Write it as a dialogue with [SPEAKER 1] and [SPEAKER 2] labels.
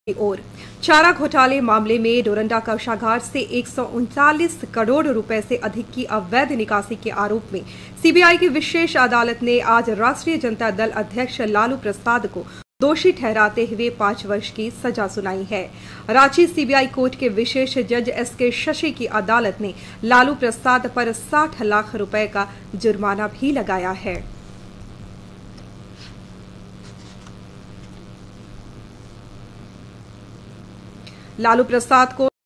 [SPEAKER 1] की ओर चारा घोटाले मामले में डोरंडा कोषागार से 139 करोड़ रुपए से अधिक की अवैध निकासी के आरोप में सीबीआई की विशेष अदालत ने आज राष्ट्रीय जनता दल अध्यक्ष लालू प्रसाद को दोषी ठहराते हुए 5 वर्ष की सजा सुनाई है। रांची सीबीआई कोर्ट के विशेष जज एसके शशि की अदालत ने लालू प्रसाद पर 60 लाख रुपए का जुर्माना भी लगाया है। लालू प्रसाद को